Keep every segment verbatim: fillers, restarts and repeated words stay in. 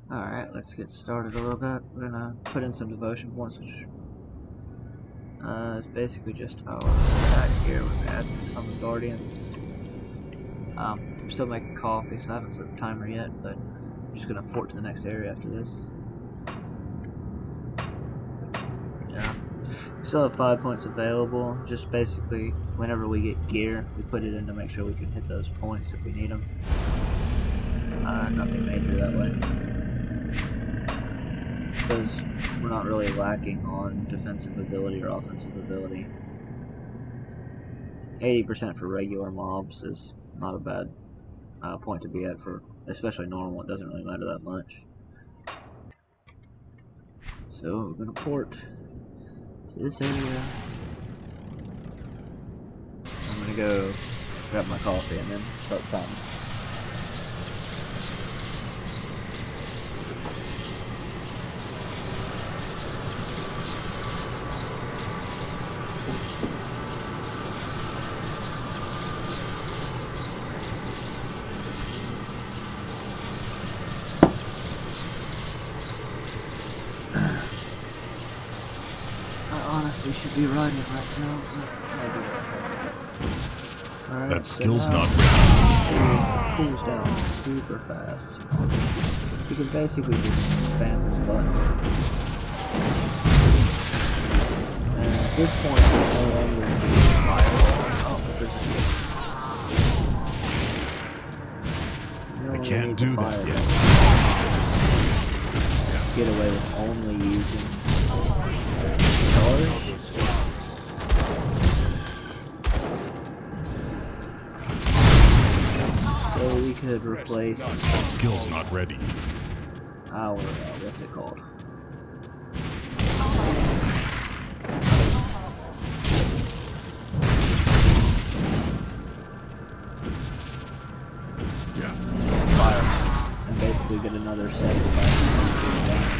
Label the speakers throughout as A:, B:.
A: Alright, let's get started a little bit. We're gonna put in some devotion points, which uh, is basically just our attack here. We're gonna add some guardians. Um, I'm still making coffee, so I haven't set the timer yet, but I'm just gonna port to the next area after this. Yeah. Still have five points available. Just basically, whenever we get gear, we put it in to make sure we can hit those points if we need them. Uh, nothing major that way. Because we're not really lacking on defensive ability or offensive ability. eighty percent for regular mobs is not a bad uh, point to be at for, especially normal. It doesn't really matter that much. So we're gonna port to this area. I'm gonna go grab my coffee and then start timing. We should be riding right now. Alright,
B: that
A: so
B: skill's
A: now
B: not ready.
A: it cools down super fast. You can basically just spam this button. And at this point, it's no longer fire. Oh, no
B: I can't do that yet.
A: Get away with only using charge. So we could replace
B: that skill's not ready.
A: our, uh, what's it called?
B: Yeah.
A: Fire. And basically get another seventy-five damage.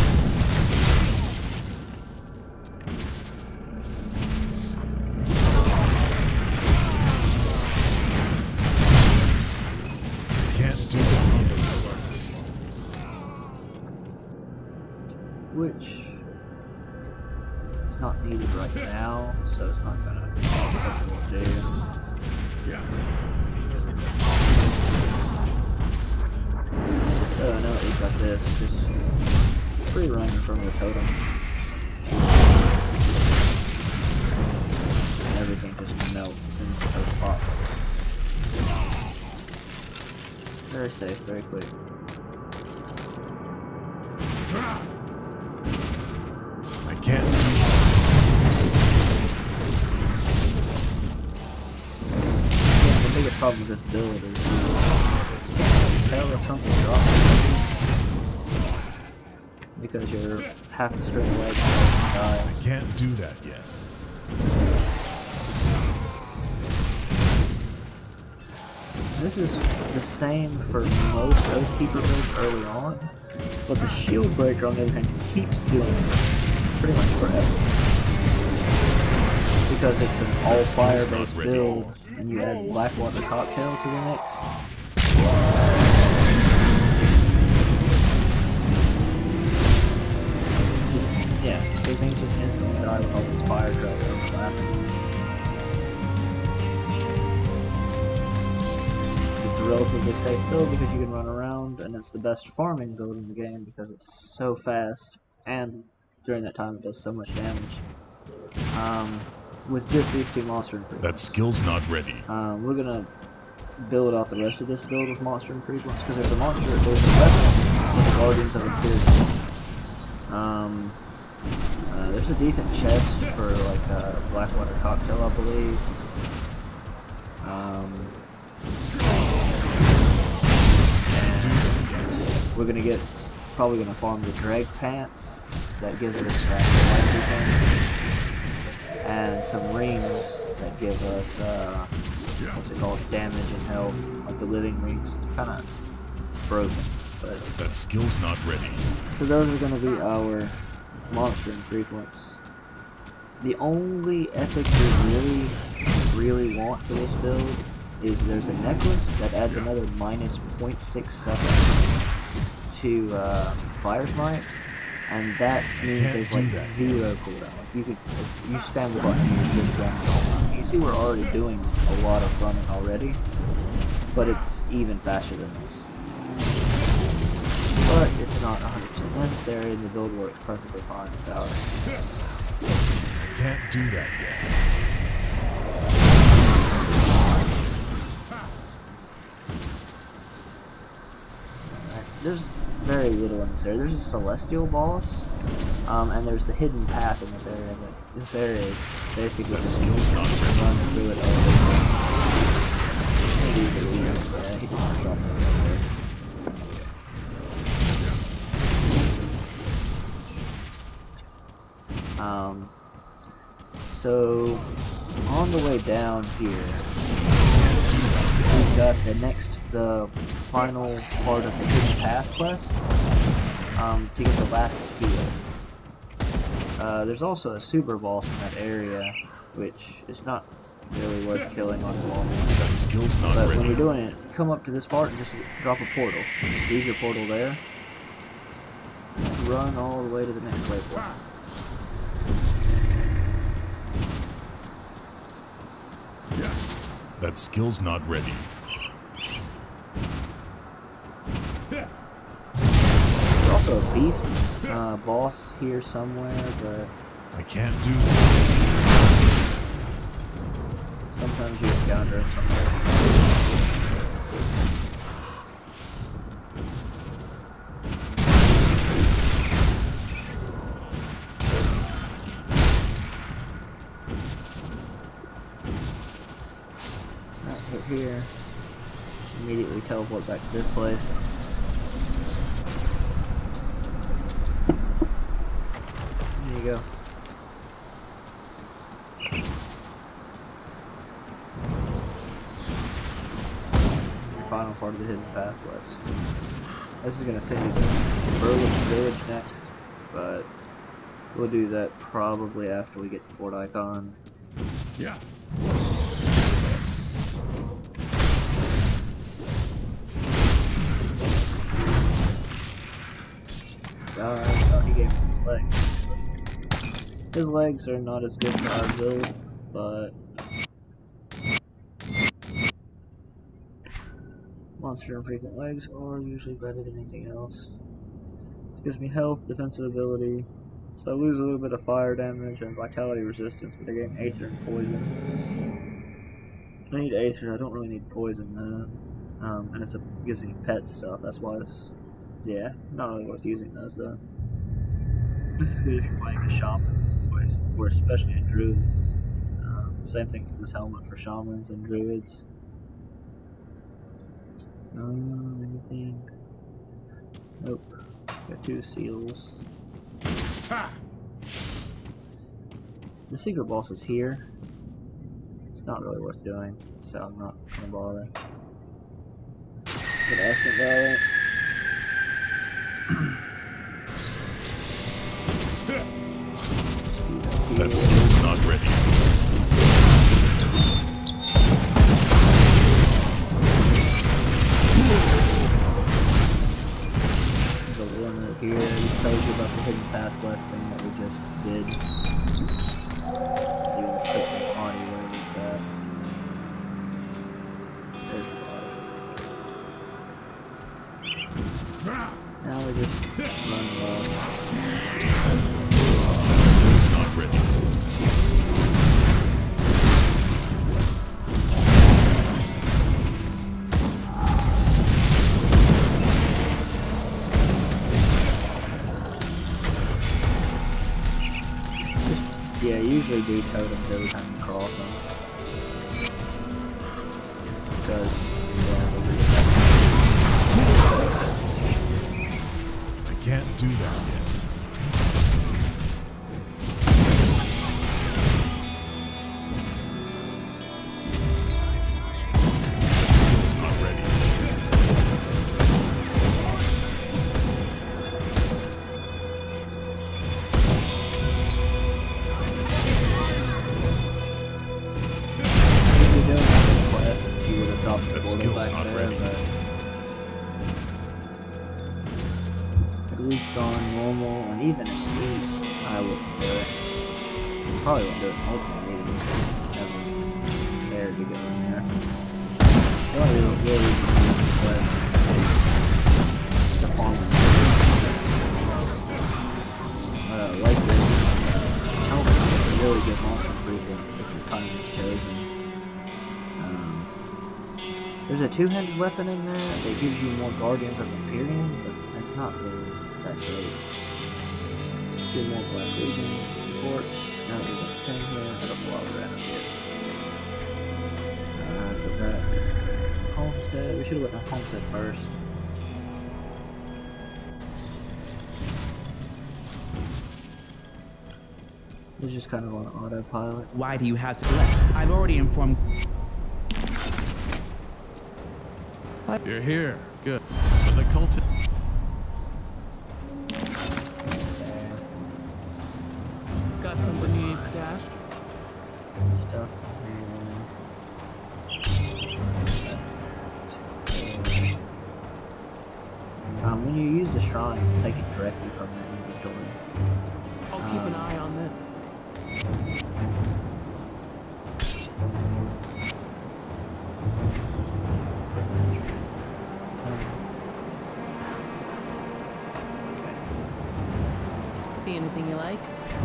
A: Which is not needed right now, so it's not gonna do.
B: Yeah.
A: So I know that we've got this, just free running from the totem. And everything just melts and the totem pops. Very safe, very quick.
B: I can't do that.
A: Yeah, the biggest problem with this build is you can't tell if something's wrong because you're half a string away from dies.
B: I can't do that yet.
A: This is the same for most Oathkeeper builds early on, but the Shield Breaker on the other hand keeps doing it pretty much forever. Because it's an all fire based build and you add Blackwater Cocktail to the mix. Just, yeah, so things just instantly die with all these fire trails overlapping. It's a relatively safe build because you can run around, and it's the best farming build in the game because it's so fast, and during that time it does so much damage. Um, with just these two monster improvements.
B: That skill's not ready.
A: Um, we're gonna build out the rest of this build with monster improvements because there's a monster, there's a weapon with the Guardians of the Um, uh, there's a decent chest for like a Blackwater Cocktail, I believe. Um, and we're gonna get, probably gonna farm the Dreg Pants that gives us extra life defense, and some rings that give us uh, what's it called, damage and health, like the living rings. Kind of broken, but
B: that skill's not ready.
A: So those are going to be our monster improvements. The only epic we really, really want for this build is there's a necklace that adds another minus zero point six seven to uh, Fire Smite, and that means
B: Can't
A: there's
B: do
A: like
B: that.
A: zero cooldown. Like you could, if you spam the button, you just run. You see, we're already doing a lot of running already, but it's even faster than this. But it's not one hundred percent necessary, and the build works perfectly fine without it.
B: Can't do that yet.
A: There's very little in this area. There's a celestial boss, um, and there's the hidden path in this area. But this area is basically
B: That
A: just
B: skill's not ready.
A: run through it all the time. Maybe even easier. Yeah, he just dropped it right there. Um, so on the way down here, we've got the next, the final part of the hidden path quest, um, to get the last seal. Uh, there's also a super boss in that area, which is not really worth killing on the moment.
B: That skill's not
A: But
B: ready.
A: when you're doing it, come up to this part and just drop a portal. Use your portal there. And run all the way to the next waypoint.
B: That skill's not ready.
A: There's also a beast uh, boss here somewhere, but
B: I can't do that.
A: sometimes you encounter him somewhere. Right, hit here. Immediately teleport back to this place. There you go. Final part of the hidden path quest. This is gonna send you to Berlin's village next, but we'll do that probably after we get to Fort Icon.
B: Yeah.
A: Uh, I thought he gave us his legs. His legs are not as good for our build, but monster infrequent legs are usually better than anything else. This gives me health, defensive ability, so I lose a little bit of fire damage and vitality resistance, but I gain Aether and poison. I need Aether, I don't really need poison though. Um, and it's a, it gives me pet stuff, that's why it's, yeah, not really worth using those though. This is good if you're playing a shaman, or, or especially a druid. Um, same thing for this helmet for shamans and druids. Um, anything? Nope. Got two seals.
B: Ha!
A: The secret boss is here. It's not really worth doing, so I'm not gonna bother. Get Aspen Valley.
B: That skill's not ready.
A: There's a limit here. It tells you about the hidden path quest thing that we just did. You can click the party where it's at. There's the bottom. Now we just run low.
B: Skill's not ready.
A: Yeah, usually do totems every time you cross them. Because, yeah, they're really
B: I can't do that yet. Skill's not ready.
A: If you're doing this quest, you would have dropped the
B: That
A: portal
B: skill's
A: back
B: not
A: there,
B: ready.
A: but Least on normal and even in Elite, I wouldn't do it. Probably wouldn't do it in Ultimate either. Never dared to go in there. The only real real reason to do this was the farming. Uh, like this, helmet is a really good monster proof if your time is chosen. Um, there's a two-handed weapon in there that gives you more Guardians of Imperium, but it's not really that great. Two more Black Legion reports. Now we got the thing here. I don't know why we're out of here. Uh, go back. Homestead. We should have went to Homestead first. It's just kind of on autopilot.
C: Why do you have to bless? I've already informed.
B: You're here. Good. But the cult.
D: Got something you need stashed?
A: Stuff. Um, when you use the shrine, take it directly from the inventory.
D: I'll keep an eye on this. See anything you like?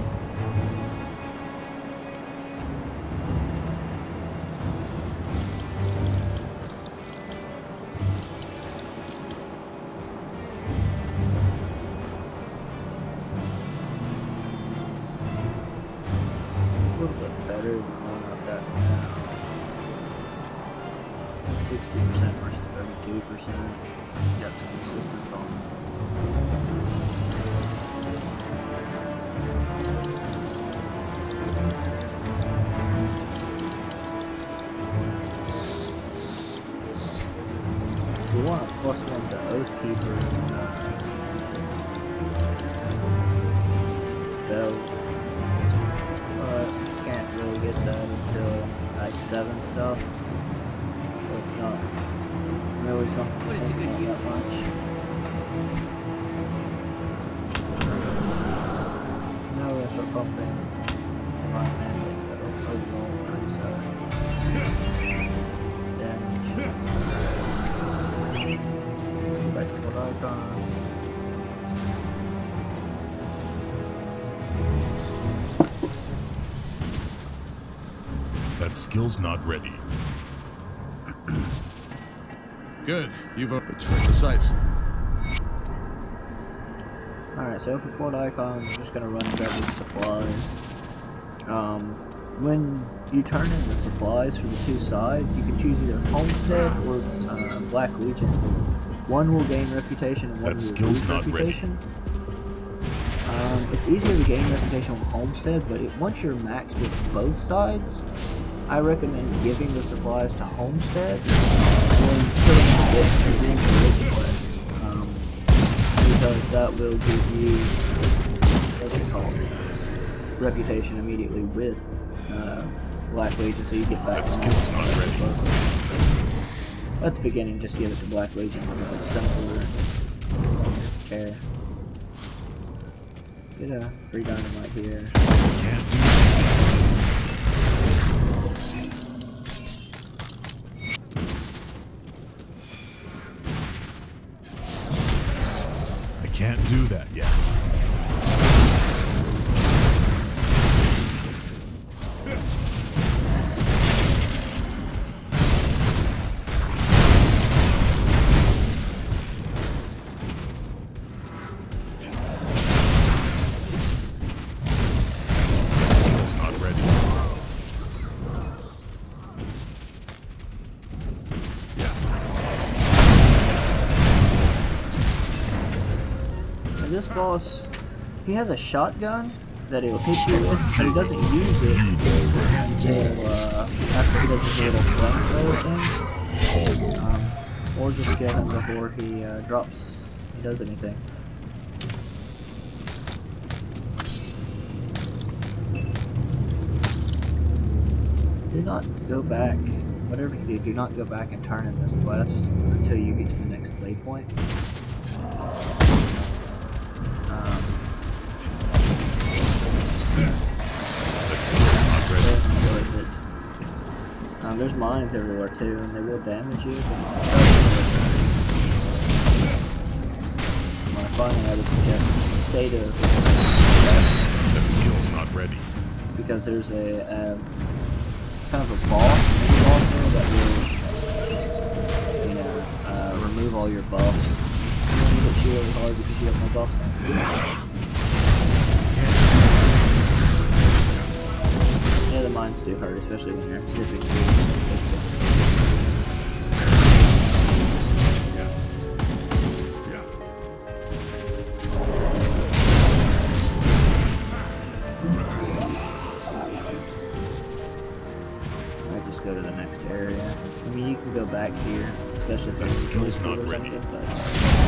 A: A little bit better than one I've got now. sixty percent versus thirty-two percent. Got some resistance on it. We want a plus one to Oathkeeper and uh, spell. But can't really get that until like seven stuff. So it's not really something
D: Put it to
A: think
D: good
A: about
D: use.
A: that much. Now we're gonna start pumping divine mandates that are overall pretty solid. Damage. Go back to what icon.
B: That skill's not ready.
E: Good. You've opened precisely.
A: Alright, so for Fort Icon, we're just gonna run and grab these supplies. Um, when you turn in the supplies for the two sides, you can choose either Homestead or uh, Black Legion. One will gain reputation and one
B: That
A: will
B: skill's
A: lose
B: not ready.
A: reputation. Um, it's easier to gain reputation with Homestead, but it, once you're maxed with both sides, I recommend giving the supplies to Homestead and putting it in this quest. Um, because that will give you, what's it called, reputation immediately with uh, Black Legion, so you get back
B: That
A: on
B: skill's not ready.
A: At the beginning, just give it to Black Legion because it's simpler. Care. Get a free dynamite here.
B: Can't do that. I can't do that yet. Skill's not ready.
A: And this boss, he has a shotgun that he'll hit you with, but he doesn't use it until uh, after he does his little flamethrower thing. Um, or just kill him before he uh, drops, he does anything. Do not go back, whatever you do, do not go back and turn in this quest until you get to the next waypoint. mines everywhere too, and they will damage you. When I finally, I would suggest stay to
E: That skill's not ready.
A: because there's a uh, kind of a boss, mini boss there that will, you know, uh, remove all your buffs. You want to hit you really hard because you have no buffs. Yeah, the mines do hurt, especially when you're zipping through.
E: Yeah. Yeah.
A: I just go to the next area. I mean, you can go back here, especially if
E: That
A: it's
E: skill's
A: really
E: not
A: cool or
E: ready.
A: something, but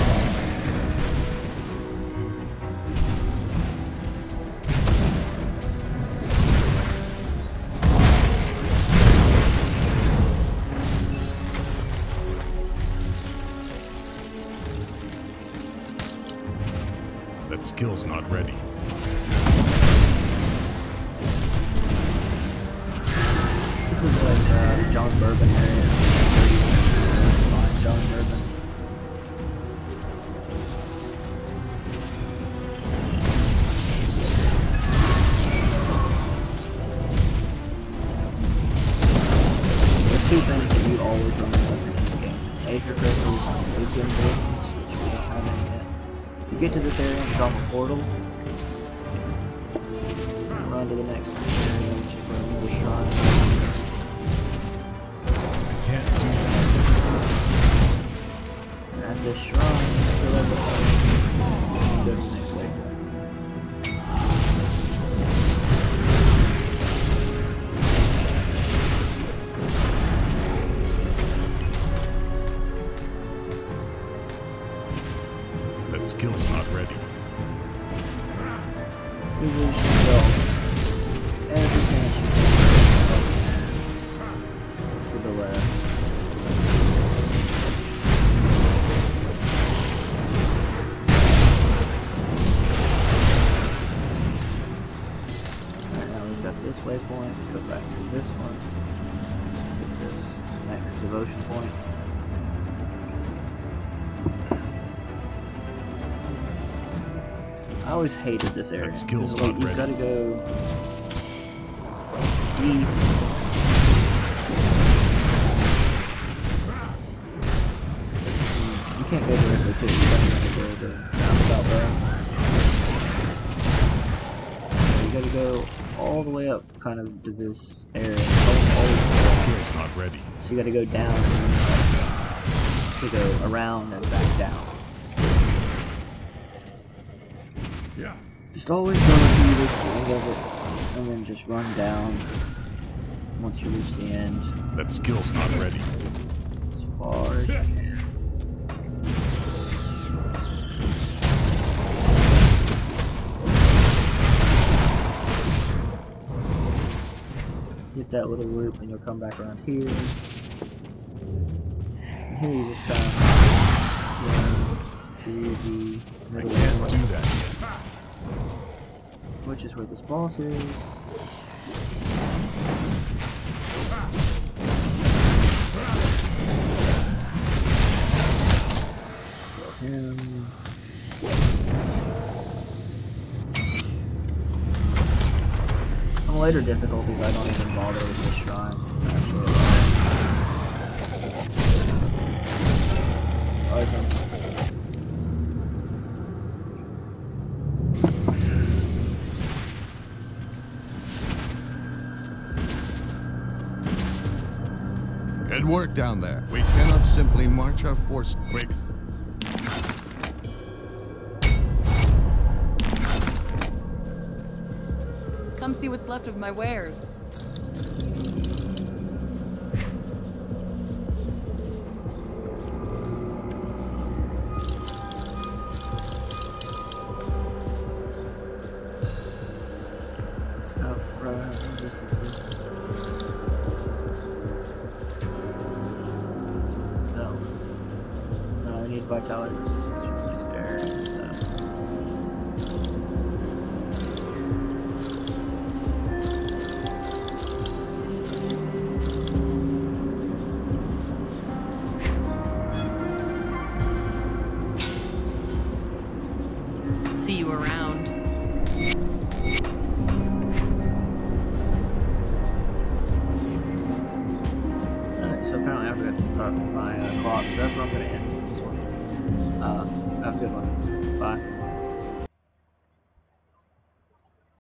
E: That skill's not ready.
A: this is like uh, John Bourbon area. Fine, John Bourbon. There's two things that you always remember in this game. Aether crystals and Lucian Blades, which we don't have any yet. You get to this area and drop a portal. Run to the next area, which is where the shrine.
E: I can't do that.
A: At this shrine, fill everything. Go to the next waypoint.
E: That skill's not ready.
A: You really should go. Everything should go to the left. Alright, now we've got this waypoint. Go back to this one. Get this next devotion point. I always hated this area.
E: That skill's
A: It's like
E: not
A: you've
E: ready.
A: got to go deep. You can't go directly to it. You gotta go to the roundabout there. You gotta go all the way up, kind of to this area. All, all the way
E: That
A: up.
E: skill's not ready.
A: So you gotta go down and then to go around and back down.
E: Yeah.
A: Just always go through this end of it, and then just run down once you reach the end,
E: That skill's not ready.
A: as far as you can. Get that little loop, and you'll come back around here. And here you just kind of run to the
E: I
A: middle
E: can't
A: one,
E: do that yet.
A: which is where this boss is. Kill him. On later difficulties, I don't even bother with this shrine, actually. I think.
E: Good work down there. We cannot simply march our force break.
D: Come see what's left of my wares.
A: Oh, right, distances. No. No, I need vitality resistance for the next area, so.
D: see you around.
A: Alright, so apparently I forgot to start my uh, clock, so that's where I'm going to end this one. Uh, have a good one. Bye.